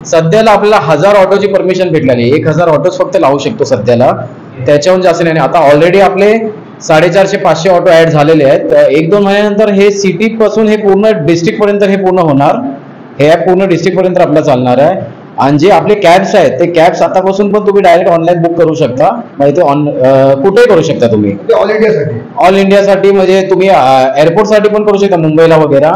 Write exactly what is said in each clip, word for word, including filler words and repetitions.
सध्याला आपल्याला हजार ऑटोची परमिशन भेटलेली, एक हजार ऑटोच फक्त लावू शकतो सध्याला, त्याच्याहून जास्त नाही. आता ऑलरेडी आपले साडेचारशे पाचशे ऑटो ऍड झालेले आहेत. एक दोन महिन्यानंतर हे सिटी पासून हे पूर्ण डिस्ट्रिक्ट पर्यंत हे पूर्ण होणार. हे ऍप पूर्ण डिस्ट्रिक्ट पर्यंत आपल्याला चालणार आहे. आणि जे आपले कॅब्स आहेत ते कॅब्स आतापासून पण तुम्ही डायरेक्ट ऑनलाईन बुक करू शकता. म्हणजे ऑन कुठेही करू शकता तुम्ही. ऑल इंडियासाठी ऑल इंडियासाठी म्हणजे तुम्ही एअरपोर्ट साठी पण करू शकता, मुंबईला वगैरे.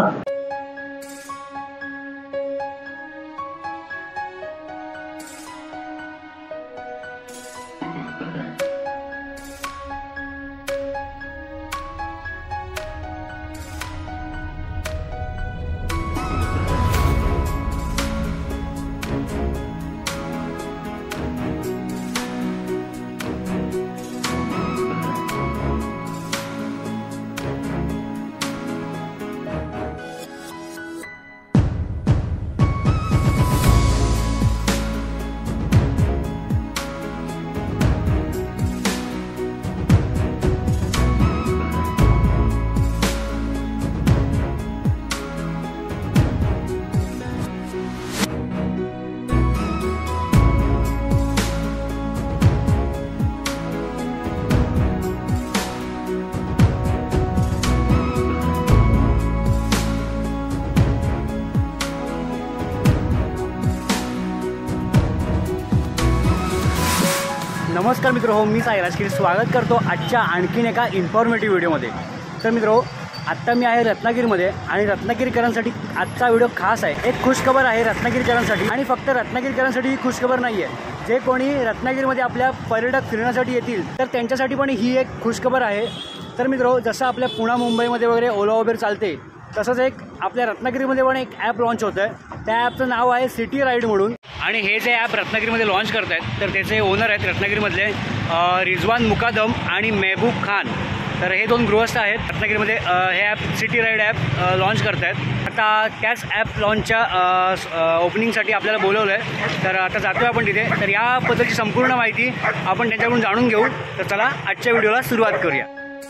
नमस्कार मित्र हो, मी साई राजकीर स्वागत करतो आजच्या आणखीन एका इन्फॉर्मेटिव्ह व्हिडिओमध्ये. तर मित्रो, आत्ता मी आहे रत्नागिरीमध्ये आणि रत्नागिरीकरांसाठी आजचा व्हिडिओ खास आहे. एक खुशखबर आहे रत्नागिरीकरांसाठी, आणि फक्त रत्नागिरीकरांसाठी ही खुशखबर नाही आहे. जे कोणी रत्नागिरीमध्ये आपल्या पर्यटक फिरण्यासाठी येतील तर त्यांच्यासाठी पण ही एक खुशखबर आहे. तर मित्रो, जसं आपल्या पुणे मुंबईमध्ये वगैरे ओला उबेर चालते, तसंच एक आपल्या रत्नागिरीमध्ये पण एक ॲप लॉन्च होतं आहे. त्या ॲपचं नाव आहे सिटी राईड म्हणून. आणि हे जे ॲप रत्नागिरीमध्ये लॉन्च करत आहेत तर त्याचे ओनर आहेत रत्नागिरीमधले रिजवान मुकादम आणि महबूब खान. तर हे दोन गृहस्थ आहेत रत्नागिरीमध्ये. हे app city ride app launch करत आहेत. आता त्याच ॲप लॉन्चच्या ओपनिंगसाठी आपल्याला बोलवलं आहे. तर आता जातो आहे आपण तिथे. तर याबद्दलची संपूर्ण माहिती आपण त्यांच्याकडून जाणून घेऊ. तर चला आजच्या व्हिडिओला सुरुवात करूया.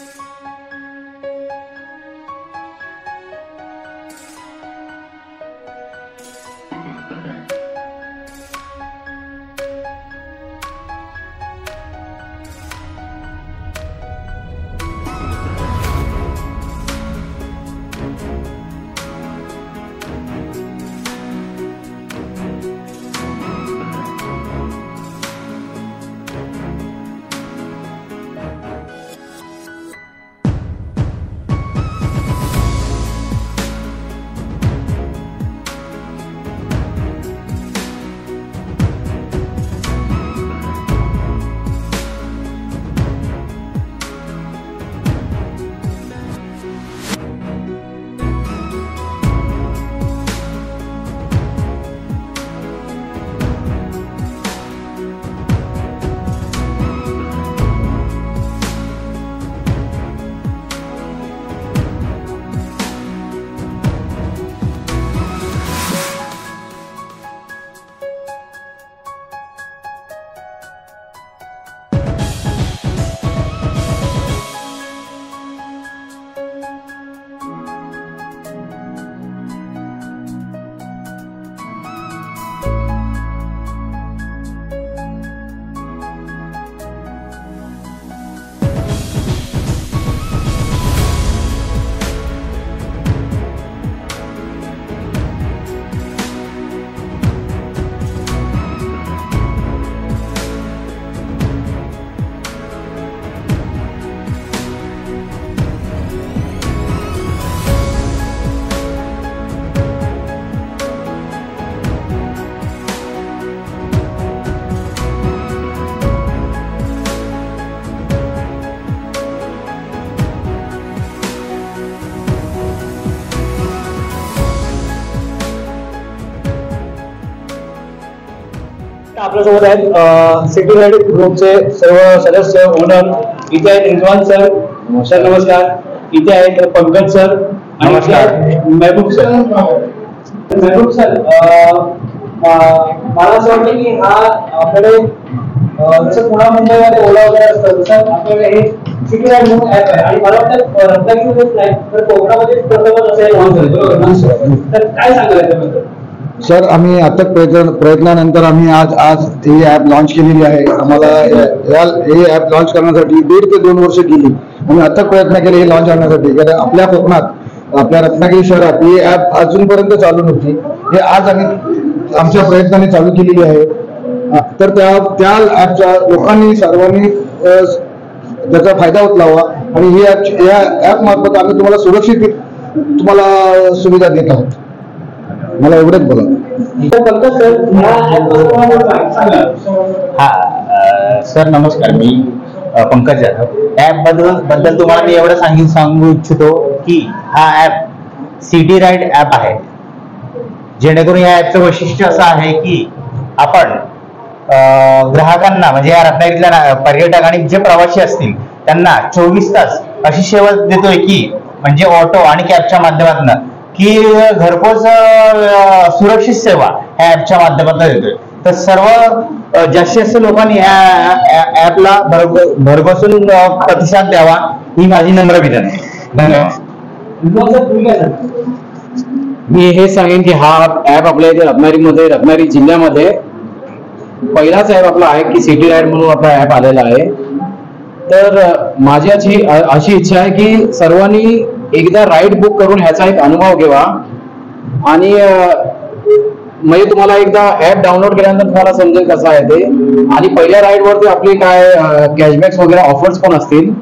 आपल्यासोबत आहेत सिटी राईड ग्रुपचे सर्व सदस्य ओनर. इथे आहेत रिजवान सर. सर नमस्कार. इथे आहेत पंकज सर. नमस्कार. महबूब सर. महबूब सर, मला असं वाटतं की हा आपल्याकडे जसं पुणे मुंबईमध्ये ओला वगैरे असतं तसं आपल्याकडे हे सिटी राईड म्हणून ऍप आहे. आणि मला वाटतं रत्नागिरीमध्येच नाही तर कोकणामध्ये प्रथमच असं लॉन्च झालं. तर काय सांगाल याच्याबद्दल? सर आम्ही अथक प्रयत्न प्रयत्नानंतर आम्ही आज आज ही ॲप लॉन्च केलेली आहे. आम्हाला या- या हे ॲप लॉन्च करण्यासाठी दीड ते दोन वर्ष गेली. आम्ही अथक प्रयत्न केले हे लॉन्च करण्यासाठी. कारण आपल्या कोकणात आपल्या रत्नागिरी शहरात ही ॲप अजूनपर्यंत चालू नव्हती. हे आज आम्ही आमच्या प्रयत्नाने चालू केलेली आहे. तर त्या त्या ॲपचा लोकांनी सर्वांनी अ, त्याचा फायदा उचलावा आणि ही ॲप या ॲप मार्फत आम्ही तुम्हाला सुरक्षित तुम्हाला सुविधा देत आहोत. मला एवढंच बोला. हा अ, सर नमस्कार. मी अ, पंकज जाधव. ॲप बद्दल बद्दल तुम्हाला मी एवढं सांगू सांगू इच्छितो की हा ॲप सिटी राईड ॲप आहे. जेणेकरून या ॲपचं वैशिष्ट्य असं आहे की आपण अ, ग्राहकांना म्हणजे या रत्नागिरीतल्या ना- पर्यटक आणि जे प्रवासी असतील त्यांना चोवीस तास अशी सेवा देतोय की म्हणजे ऑटो आणि कॅबच्या माध्यमातून की घरपोच अ, सुरक्षित सेवा ह्या ॲपच्या माध्यमातून देतोय. तर सर्व अ, जास्तीत जास्त लोकांनी ह्या ॲपला भरग भरघोसून अ, प्रतिसाद द्यावा ही माझी नम्र विनंती. धन्यवाद. मी हे सांगेन की हा ॲप आपल्या इथे रत्नागिरीमध्ये रत्नागिरी जिल्ह्यामध्ये पहिलाच ॲप आपला आहे की सिटी राईड म्हणून आपला ॲप आलेला आहे. तर अ, माझी अशी अ- अशी इच्छा आहे की सर्वांनी एकदा राईड बुक करून ह्याचा एक अनुभव घ्यावा आणि अ, म्हणजे तुम्हाला एकदा ॲप डाउनलोड केल्यानंतर तुम्हाला समजेल कसं आहे ते. आणि पहिल्या राईडवरती आपली काय कॅशबॅक्स वगैरे ऑफर्स पण असतील.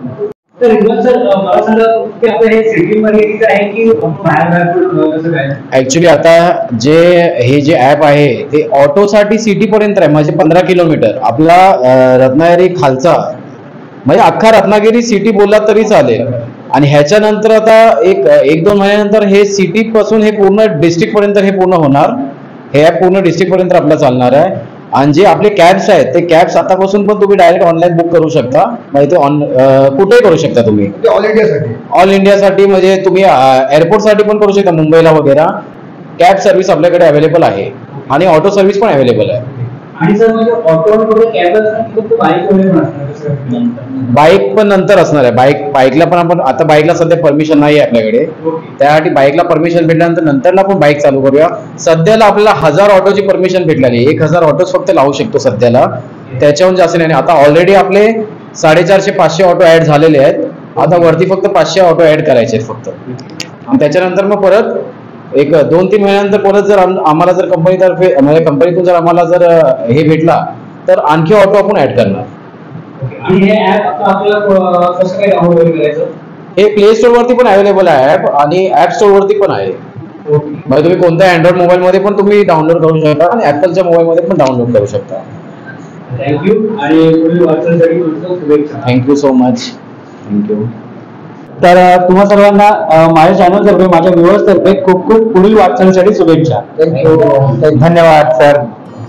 तर रिजवान सर मला सांगा की आपलं हे सिटीमध्ये आहे की बाहेर कसं काय? ऍक्च्युली आता जे हे जे ॲप आहे ते ऑटोसाठी सिटी पर्यंत आहे म्हणजे पंधरा किलोमीटर आपला अ, रत्नागिरी खालचा म्हणजे अख्खा रत्नागिरी सिटी बोलला तरी चालेल. आणि ह्याच्यानंतर आता एक एक दोन महिन्यानंतर हे सिटी पासून हे पूर्ण डिस्ट्रिक्ट पर्यंत हे पूर्ण होणार. हे ॲप पूर्ण डिस्ट्रिक्ट पर्यंत आपलं चालणार आहे. आणि जे आपले कॅब्स आहेत ते कॅब्स आतापासून पण तुम्ही डायरेक्ट ऑनलाईन बुक करू शकता. म्हणजे ते ऑन कुठेही करू शकता तुम्ही. ते ऑल इंडियासाठी ऑल इंडियासाठी म्हणजे तुम्ही एअरपोर्टसाठी पण करू शकता मुंबईला वगैरे. कॅब सर्व्हिस आपल्याकडे अवेलेबल आहे आणि ऑटो सर्व्हिस पण अवेलेबल आहे. आणि सर म्हणजे ऑटो कॅब बाईक वगैरे बाईक पण नंतर असणार आहे. बाईक बाईकला पण आपण आता बाईकला सध्या परमिशन नाही आहे आपल्याकडे. त्यासाठी बाईकला परमिशन भेटल्यानंतर नंतरला आपण बाईक चालू करूया. सध्याला आपल्याला हजार ऑटोची परमिशन भेटलेली आहे. एक हजार ऑटोच फक्त लावू शकतो सध्याला. त्याच्याहून जास्त नाही. आता ऑलरेडी आपले साडेचारशे पाचशे ऑटो ऍड झालेले आहेत. आता वरती फक्त पाचशे ऑटो ऍड करायचे आहेत फक्त. आणि त्याच्यानंतर मग परत एक दोन तीन महिन्यानंतर परत जर आम- आम्हाला जर कंपनीतर्फे म्हणजे कंपनीतून जर आम्हाला जर हे भेटला तर आणखी ऑटो आपण ऍड करणार. आणि हे ऍप आता आपल्याला कसं काय डाउनलोड करायचं? हे प्ले स्टोर वरती पण अवेलेबल आहे ऍप आणि ऍप स्टोर वरती पण आहे. म्हणजे तुम्ही कोणत्या अँड्रॉइड मोबाईल मध्ये पण तुम्ही डाउनलोड करू शकता आणि ऍपलच्या मोबाईल मध्ये पण डाउनलोड करू शकता. थँक्यू आणि पुढील वाटचालीसाठी तुमचं शुभेच्छा. Thank you so much. थँक्यू. तर अ, तुम्हा सर्वांना अ, माझ्या चॅनल तर्फे माझ्या व्ह्युअर्स तर्फे खूप खूप पुढील वाटचालीसाठी शुभेच्छा. थँक्यू. धन्यवाद सर.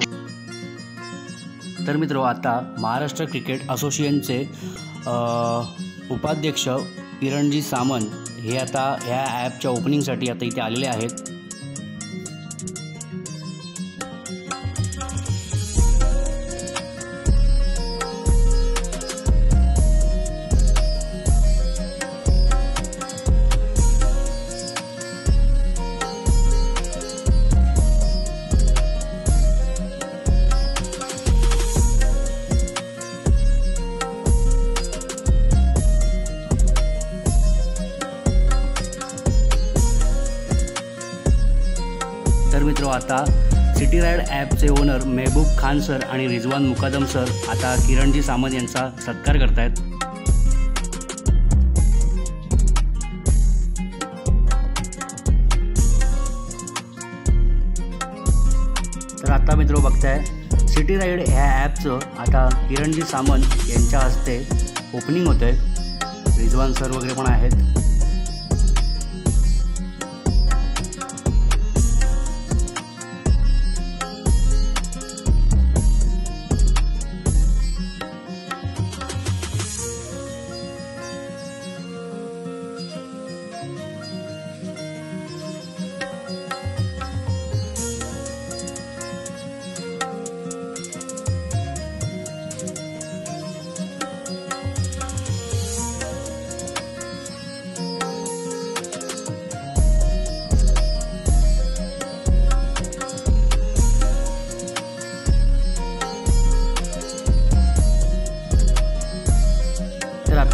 तर मित्रो आता महाराष्ट्र क्रिकेट असोसिएशनचे अ, उपाध्यक्ष किरणजी सामंत हे आता ह्या ॲपच्या ओपनिंगसाठी आता इथे आलेले आहेत. तर मित्रो आता सिटी राईड ॲपचे ओनर मेहबूब खान सर आणि रिजवान मुकादम सर आता किरणजी सामंत यांचा सत्कार करतायत. तर आता मित्रो बघताय सिटी राईड ह्या ॲपचं आता किरणजी सामंत यांच्या हस्ते ओपनिंग होतं आहे. रिजवान सर वगैरे पण आहेत.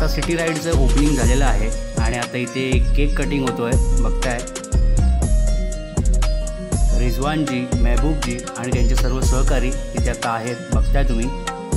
आता सिटी राईडचं ओपनिंग झालेलं आहे आणि आता इथे केक कटिंग होतो आहे, बघताय. रिजवानजी, महबूबजी आणि त्यांचे सर्व सहकारी इथे आता आहेत, बघताय तुम्ही.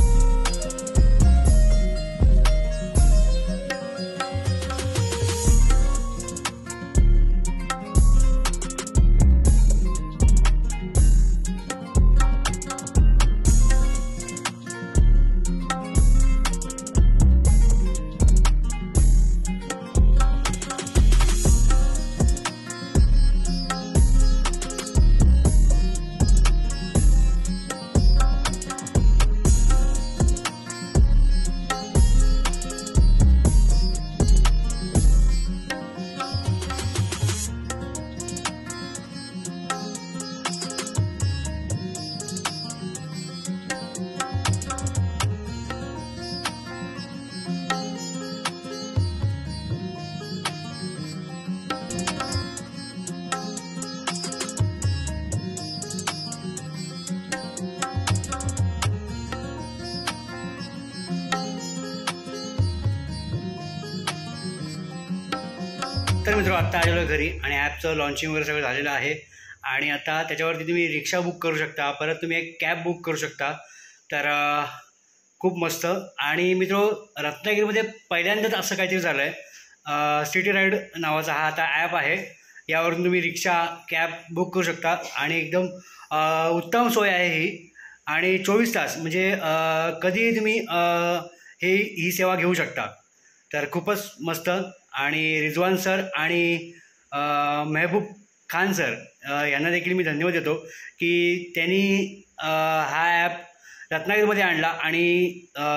तर मित्र आत्ता आलेलो घरी आणि ॲपचं लॉन्चिंग वगैरे सगळं झालेलं आहे आणि आता त्याच्यावरती तुम्ही रिक्षा बुक करू शकता, परत तुम्ही एक कॅब बुक करू शकता. तर खूप मस्त. आणि मित्र रत्नागिरीमध्ये पहिल्यांदाच असं काहीतरी झालं आहे, सिटी राईड नावाचा हा आता ॲप आहे. यावरून तुम्ही रिक्षा कॅब बुक करू शकता आणि एकदम उत्तम सोय आहे ही. आणि चोवीस तास म्हणजे कधीही तुम्ही हे ही सेवा घेऊ शकता. तर खूपच मस्त. आणि रिजवान सर आणि महबूब खान सर यांना देखील मी धन्यवाद देतो की त्यांनी हा ॲप रत्नागिरीमध्ये आणला आणि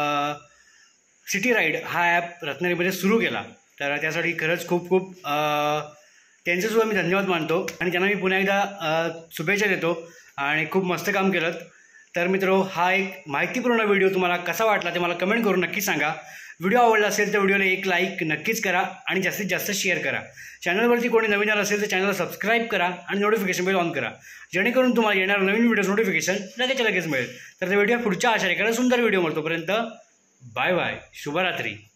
सिटी राईड हा ॲप रत्नागिरीमध्ये सुरू केला. तर त्यासाठी खरंच खूप खूप त्यांचंसुद्धा मी धन्यवाद मानतो आणि त्यांना मी पुन्हा एकदा शुभेच्छा देतो आणि खूप मस्त काम केलं. तर मित्रो हा एक माहितीपूर्ण व्हिडिओ तुम्हाला कसा वाटला ते मला कमेंट करून नक्की सांगा. व्हिडिओ आवडला असेल तर व्हिडिओला एक लाईक नक्कीच करा आणि जास्तीत जास्त शेअर करा. चॅनलवरती कोणी नवीन आलं असेल तर चॅनलला सबस्क्राईब करा आणि नोटिफिकेशन बेल ऑन करा, जेणेकरून तुम्हाला येणारं नवीन व्हिडिओ नोटिफिकेशन लगेच लगेच मिळेल. तर त्या व्हिडिओ पुढच्या आशा एखादा सुंदर व्हिडिओ मिळतो. तोपर्यंत बाय बाय, शुभरात्री.